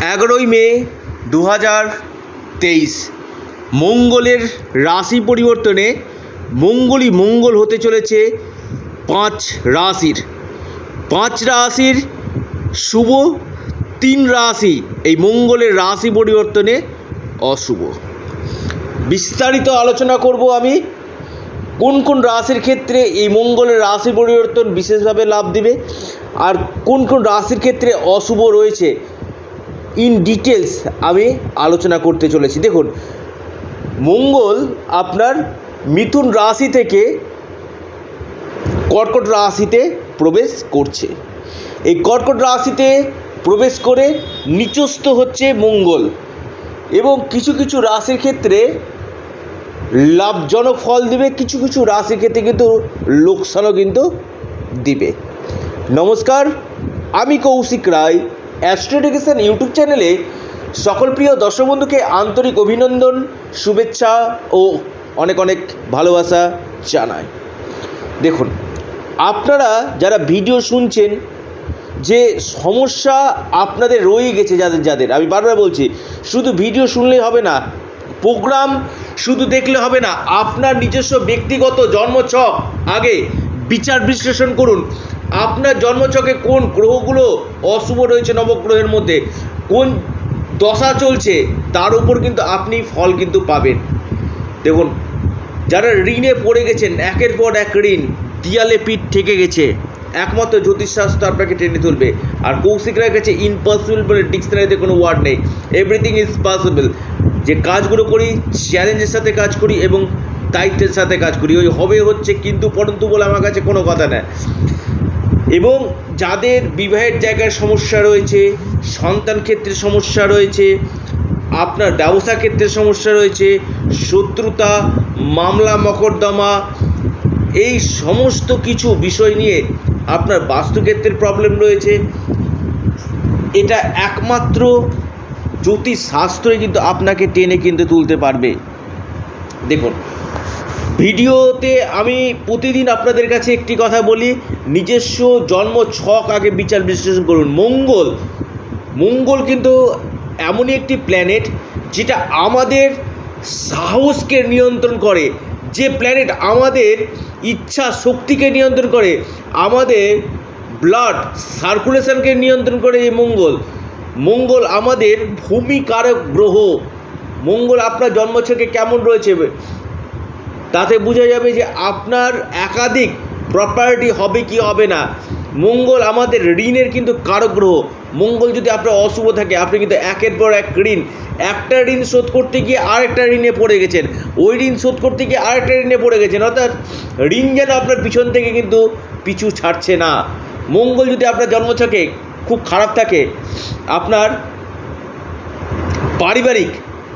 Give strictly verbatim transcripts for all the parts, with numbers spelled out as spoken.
এগারোই মে দু হাজার তেইশ মঙ্গলের রাশি পরিবর্তনে মঙ্গলই মঙ্গল হতে চলেছে পাঁচ রাশির পাঁচ রাশির শুভ, তিন রাশি এই মঙ্গলের রাশি পরিবর্তনে অশুভ। বিস্তারিত আলোচনা করব আমি কোন কোন রাশির ক্ষেত্রে এই মঙ্গলের রাশি পরিবর্তন বিশেষভাবে লাভ দিবে আর কোন কোন রাশির ক্ষেত্রে অশুভ রয়েছে ইন ডিটেলস আমি আলোচনা করতে চলেছি। দেখুন, মঙ্গল আপনার মিথুন রাশি থেকে কর্কট রাশিতে প্রবেশ করছে। এই কর্কট রাশিতে প্রবেশ করে নিচস্থ হচ্ছে মঙ্গল এবং কিছু কিছু রাশির ক্ষেত্রে লাভজনক ফল দিবে, কিছু কিছু রাশির ক্ষেত্রে কিন্তু লোকসানও কিন্তু দিবে। নমস্কার, আমি কৌশিক রায়, অ্যাস্ট্রো ইউটিউব চ্যানেলে সকল প্রিয় দর্শক বন্ধুকে আন্তরিক অভিনন্দন, শুভেচ্ছা ও অনেক অনেক ভালোবাসা জানাই। দেখুন, আপনারা যারা ভিডিও শুনছেন, যে সমস্যা আপনাদের রয়ে গেছে যাদের যাদের আমি বারবার বলছি, শুধু ভিডিও শুনলেই হবে না, প্রোগ্রাম শুধু দেখলে হবে না, আপনার নিজস্ব ব্যক্তিগত জন্মছক আগে বিচার বিশ্লেষণ করুন। আপনার জন্মছকে কোন গ্রহগুলো অশুভ রয়েছে, নবগ্রহের মধ্যে কোন দশা চলছে, তার উপর কিন্তু আপনি ফল কিন্তু পাবেন। দেখুন, যারা ঋণে পড়ে গেছেন, একের পর এক ঋণ, দিয়ালে পিঠ ঠেকে গেছে, একমাত্র জ্যোতিষশাস্ত্র আপনাকে টেনে তুলবে। আর কৌশিক রায়ের কাছে ইম্পসিবল বলে ডিকশনারিতে কোনো ওয়ার্ড নেই, এভরিথিং ইজ পসিবল। যে কাজগুলো করি চ্যালেঞ্জের সাথে কাজ করি এবং দায়িত্বের সাথে কাজ করি, ওই হবে হচ্ছে কিন্তু পরন্তু বলে আমার কাছে কোনো কথা নেই। এবং যাদের বিবাহের জায়গায় সমস্যা রয়েছে, সন্তান ক্ষেত্রে সমস্যা রয়েছে, আপনার ব্যবসা ক্ষেত্রে সমস্যা রয়েছে, শত্রুতা, মামলা মকদ্দমা, এই সমস্ত কিছু বিষয় নিয়ে আপনার বাস্তুক্ষেত্রের প্রবলেম রয়েছে, এটা একমাত্র জ্যোতিষশাস্ত্রই কিন্তু আপনাকে টেনে কিন্তু তুলতে পারবে। দেখুন, ভিডিওতে আমি প্রতিদিন আপনাদের কাছে একটি কথা বলি, নিজস্ব জন্ম ছক আগে বিচার বিশ্লেষণ করুন। মঙ্গল মঙ্গল কিন্তু এমনই একটি প্ল্যানেট যেটা আমাদের সাহসকে নিয়ন্ত্রণ করে, যে প্ল্যানেট আমাদের ইচ্ছা শক্তিকে নিয়ন্ত্রণ করে, আমাদের ব্লাড সার্কুলেশনকে নিয়ন্ত্রণ করে। এই মঙ্গল মঙ্গল আমাদের ভূমিকারক গ্রহ। মঙ্গল আপনার জন্মছকে কেমন রয়েছে তাতে বোঝা যাবে যে আপনার একাধিক প্রপার্টি হবে কি হবে না। মঙ্গল আমাদের ঋণের কিন্তু কারক গ্রহ। মঙ্গল যদি আপনার অশুভ থাকে, আপনি কিন্তু একের পর এক ঋণ, একটা ঋণ শোধ করতে গিয়ে আরেকটা ঋণে পড়ে গেছেন, ওই ঋণ শোধ করতে গিয়ে আরেকটা ঋণে পড়ে গেছেন, অর্থাৎ ঋণ যেন আপনার পিছন থেকে কিন্তু পিছু ছাড়ছে না। মঙ্গল যদি আপনার জন্মছকে খুব খারাপ থাকে, আপনার পারিবারিক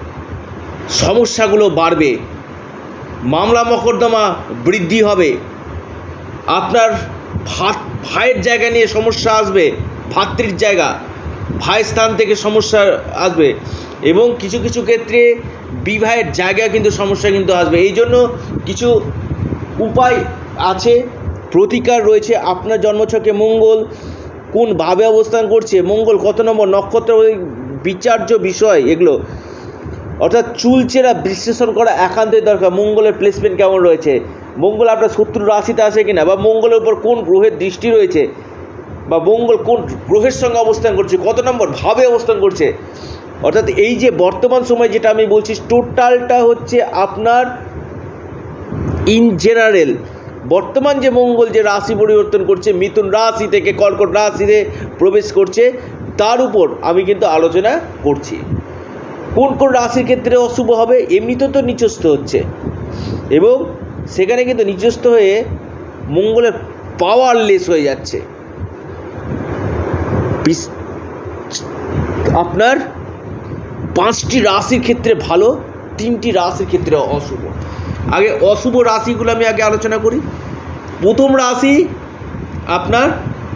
সমস্যাগুলো বাড়বে, মামলা মকদ্দমা বৃদ্ধি হবে, আপনার ভাত ভাইয়ের জায়গা নিয়ে সমস্যা আসবে, ভাতৃর জায়গা ভাই স্থান থেকে সমস্যা আসবে এবং কিছু কিছু ক্ষেত্রে বিবাহের জায়গায় কিন্তু সমস্যা কিন্তু আসবে। এই জন্য কিছু উপায় আছে, প্রতিকার রয়েছে। আপনার জন্মছকে মঙ্গল কোনভাবে অবস্থান করছে, মঙ্গল কত নম্বর নক্ষত্র, বিচার্য বিষয় এগুলো, অর্থাৎ চুলচেরা বিশ্লেষণ করা একান্তই দরকার। মঙ্গলের প্লেসমেন্ট কেমন রয়েছে, মঙ্গল আপনার শত্রু রাশিতে আছে কিনা, বা মঙ্গলের উপর কোন গ্রহের দৃষ্টি রয়েছে, বা মঙ্গল কোন গ্রহের সঙ্গে অবস্থান করছে, কত নম্বর ভাবে অবস্থান করছে। অর্থাৎ এই যে বর্তমান সময় যেটা আমি বলছি, টোটালটা হচ্ছে আপনার ইন জেনারেল বর্তমান যে মঙ্গল যে রাশি পরিবর্তন করছে, মিথুন রাশি থেকে কর্কট রাশিতে প্রবেশ করছে, তার উপর আমি কিন্তু আলোচনা করছি। কোন কোন রাশির ক্ষেত্রে অশুভ হবে, এমনিতে তো নিচস্থ হচ্ছে এবং সেখানে কিন্তু নিচস্থ হয়ে মঙ্গলের পাওয়ারলেস হয়ে যাচ্ছে। আপনার পাঁচটি রাশির ক্ষেত্রে ভালো, তিনটি রাশির ক্ষেত্রে অশুভ। আগে অশুভ রাশিগুলো আমি আগে আলোচনা করি। প্রথম রাশি আপনার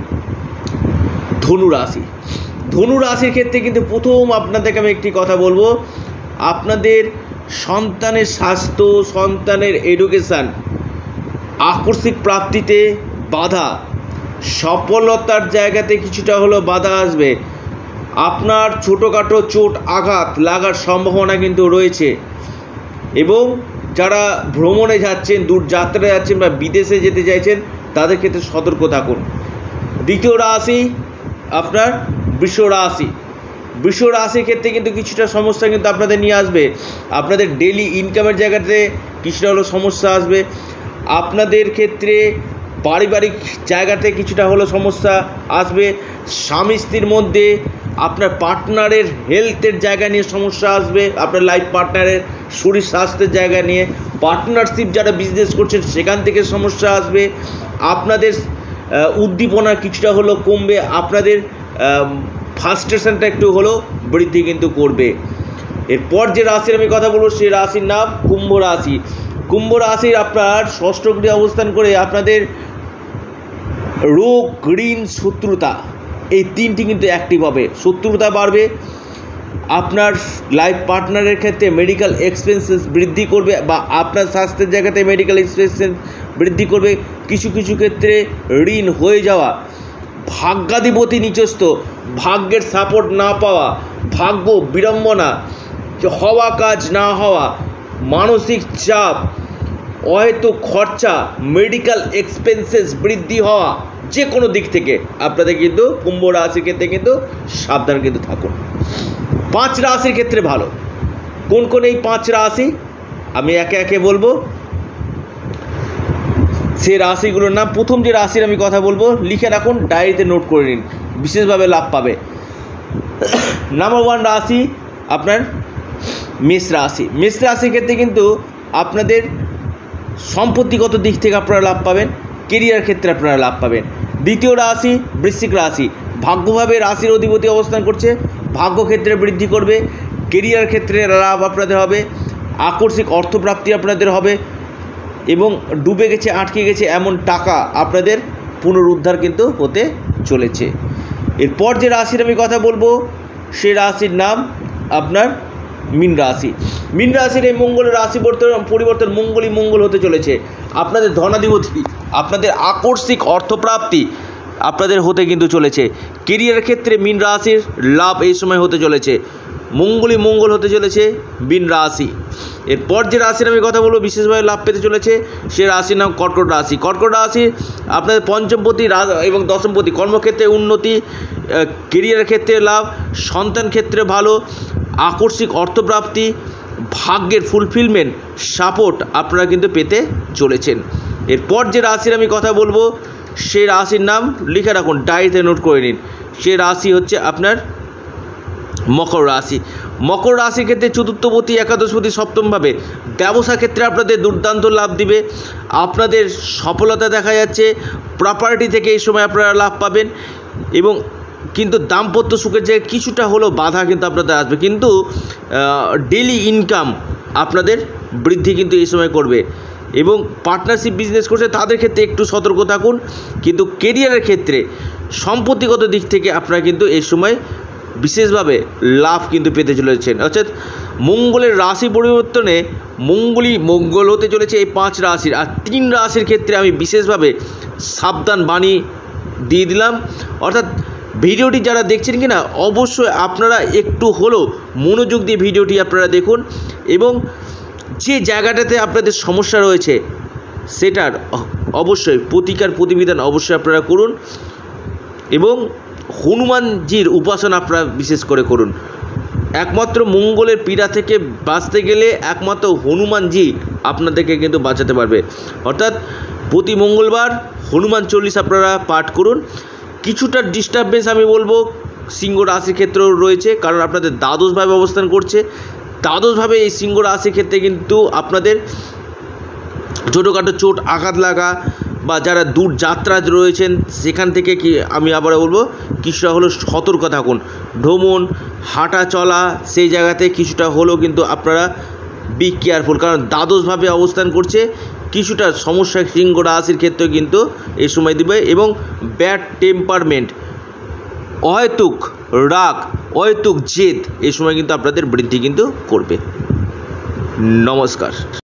ধনু রাশি। ধনু রাশির ক্ষেত্রে কিন্তু প্রথম আপনাদেরকে আমি একটি কথা বলবো, আপনাদের সন্তানের স্বাস্থ্য, সন্তানের এডুকেশান, আকস্মিক প্রাপ্তিতে বাধা, সফলতার জায়গাতে কিছুটা হলো বাধা আসবে। আপনার ছোটোখাটো চোট আঘাত লাগার সম্ভাবনা কিন্তু রয়েছে। এবং যারা ভ্রমণে যাচ্ছেন, দূর যাত্রায় যাচ্ছেন বা বিদেশে যেতে চাইছেন, তাদের ক্ষেত্রে সতর্ক থাকুন। দ্বিতীয় রাশি আপনার বৃষ রাশি। বৃষ রাশির ক্ষেত্রে কিন্তু কিছুটা সমস্যা কিন্তু আপনাদের নিয়ে আসবে। আপনাদের ডেলি ইনকামের জায়গাতে কিছুটা হলো সমস্যা আসবে। আপনাদের ক্ষেত্রে পারিবারিক জায়গাতে কিছুটা হলো সমস্যা আসবে। স্বামী স্ত্রীর মধ্যে আপনার পার্টনারের হেলথের জায়গা নিয়ে সমস্যা আসবে। আপনার লাইফ পার্টনারের শরীর স্বাস্থ্যের জায়গা নিয়ে, পার্টনারশিপ যারা বিজনেস করছেন সেখান থেকে সমস্যা আসবে। আপনাদের উদ্দীপনা কিছুটা হলো কমবে। আপনাদের ফার্স্ট্রেশনটা একটু হলো বৃদ্ধি কিন্তু করবে। এরপর যে রাশির আমি কথা বলবো সেই রাশির নাম কুম্ভ রাশি। কুম্ভ রাশির আপনার ষষ্ঠ গৃহে অবস্থান করে আপনাদের রোগ, ঋণ, শত্রুতা এই তিনটি কিন্তু অ্যাক্টিভ হবে। শত্রুতা বাড়বে। আপনার লাইফ পার্টনারের ক্ষেত্রে মেডিকেল এক্সপেন্সেস বৃদ্ধি করবে বা আপনার স্বাস্থ্যের জায়গাতে মেডিকেল এক্সপেন্সেস বৃদ্ধি করবে। কিছু কিছু ক্ষেত্রে ঋণ হয়ে যাওয়া, ভাগ্যাধিপতি নিচস্থ, ভাগ্যের সাপোর্ট না পাওয়া, ভাগ্য বিড়ম্বনা হওয়া, কাজ না হওয়া, মানসিক চাপ, অহেতুক খরচা, মেডিকেল এক্সপেন্সেস বৃদ্ধি হওয়া, যে কোনো দিক থেকে আপনাদের কিন্তু কুম্ভ রাশির ক্ষেত্রে কিন্তু সাবধান কিন্তু থাকুন। পাঁচ রাশির ক্ষেত্রে ভালো। কোন কোন এই পাঁচ রাশি আমি একে একে বলবো, সে রাশিগুলোর নাম। প্রথম যে রাশির আমি কথা বলবো লিখে রাখুন, ডায়েরিতে নোট করে নিন, বিশেষভাবে লাভ পাবে। নাম্বার ওয়ান রাশি আপনার মেষ রাশি। মেষ রাশির ক্ষেত্রে কিন্তু আপনাদের সম্পত্তিগত দিক থেকে আপনারা লাভ পাবেন, কেরিয়ার ক্ষেত্রে আপনারা লাভ পাবেন। দ্বিতীয় রাশি বৃশ্চিক রাশি। ভাগ্যভাবে রাশির অধিপতি অবস্থান করছে, ভাগ্য ক্ষেত্রে বৃদ্ধি করবে, কেরিয়ার ক্ষেত্রে লাভ আপনাদের হবে, আকস্মিক অর্থপ্রাপ্তি আপনাদের হবে এবং ডুবে গেছে, আটকে গেছে এমন টাকা আপনাদের পুনরুদ্ধার কিন্তু হতে চলেছে। এরপর যে রাশির আমি কথা বলবো সে রাশির নাম আপনার মীন রাশি। মীন রাশির এই মঙ্গলের রাশি পরিবর্তন মঙ্গলই মঙ্গল হতে চলেছে। আপনাদের ধনাধিপতি, আপনাদের আকস্মিক অর্থপ্রাপ্তি আপনাদের হতে কিন্তু চলেছে। কেরিয়ার ক্ষেত্রে মীন রাশির লাভ এই সময় হতে চলেছে। মঙ্গলই মঙ্গল হতে চলেছে মীন রাশি। এরপর যে রাশির আমি কথা বলবো বিশেষভাবে লাভ পেতে চলেছে সে রাশির নাম কর্কট রাশি। কর্কট রাশি আপনাদের পঞ্চমপতি এবং দশমপতি, কর্মক্ষেত্রে উন্নতি, কেরিয়ারের ক্ষেত্রে লাভ, সন্তান ক্ষেত্রে ভালো, আকস্মিক অর্থপ্রাপ্তি, ভাগ্যের ফুলফিলমেন্ট, সাপোর্ট আপনারা কিন্তু পেতে চলেছেন। এরপর যে রাশির আমি কথা বলবো সে রাশির নাম লিখে রাখুন, ডায়েরিতে নোট করে নিন। সে রাশি হচ্ছে আপনার মকর রাশি। মকর রাশির ক্ষেত্রে চতুর্থপতি, একাদশপতি সপ্তমভাবে, ব্যবসা ক্ষেত্রে আপনাদের দুর্দান্ত লাভ দিবে। আপনাদের সফলতা দেখা যাচ্ছে। প্রপার্টি থেকে এই সময় আপনারা লাভ পাবেন এবং কিন্তু দাম্পত্য সুখের যে কিছুটা হলেও বাধা কিন্তু আপনাদের আসবে, কিন্তু ডেলি ইনকাম আপনাদের বৃদ্ধি কিন্তু এই সময় করবে। এবং পার্টনারশিপ বিজনেস করছে তাদের ক্ষেত্রে একটু সতর্ক থাকুন। কিন্তু কেরিয়ারের ক্ষেত্রে সম্পত্তিগত দিক থেকে আপনারা কিন্তু এই সময় বিশেষভাবে লাভ কিন্তু পেতে চলেছেন। অর্থাৎ মঙ্গলের রাশি পরিবর্তনে মঙ্গলই মঙ্গল হতে চলেছে এই পাঁচ রাশির। আর তিন রাশির ক্ষেত্রে আমি বিশেষভাবে সাবধান বাণী দিয়ে দিলাম। অর্থাৎ ভিডিওটি যারা দেখছেন কি না অবশ্যই আপনারা একটু হলেও মনোযোগ দিয়ে ভিডিওটি আপনারা দেখুন এবং যে জায়গাটাতে আপনাদের সমস্যা রয়েছে সেটার অবশ্যই প্রতিকার প্রতিবিধান অবশ্যই আপনারা করুন এবং হনুমানজির উপাসনা আপনারা বিশেষ করে করুন। একমাত্র মঙ্গলের পীড়া থেকে বাঁচতে গেলে একমাত্র হনুমানজি আপনাদেরকে কিন্তু বাঁচাতে পারবে। অর্থাৎ প্রতি মঙ্গলবার হনুমান চল্লিশ আপনারা পাঠ করুন। কিছুটা ডিস্টারবেন্স আমি বলবো সিংহ রাশির ক্ষেত্রেও রয়েছে, কারণ আপনাদের দ্বাদশভাবে অবস্থান করছে। দ্বাদশভাবে এই সিংহ রাশির ক্ষেত্রে কিন্তু আপনাদের ছোটোখাটো চোট আঘাত লাগা বা যারা দূর যাত্রা রয়েছেন সেখান থেকে কি আমি আবার বলবো কিছুটা হলো সতর্ক থাকুন। ভ্রমণ, হাঁটা চলা সেই জায়গাতে কিছুটা হলেও কিন্তু আপনারা বি কেয়ারফুল, কারণ দ্বাদশভাবে অবস্থান করছে। কিছুটা সমস্যা সিংহ রাশির ক্ষেত্রে কিন্তু এই সময় দিবে এবং ব্যাড টেম্পারমেন্ট, অহেতুক রাগ, অহেতুক জেদ এই সময় কিন্তু আপনাদের বৃদ্ধি কিন্তু করবে। নমস্কার।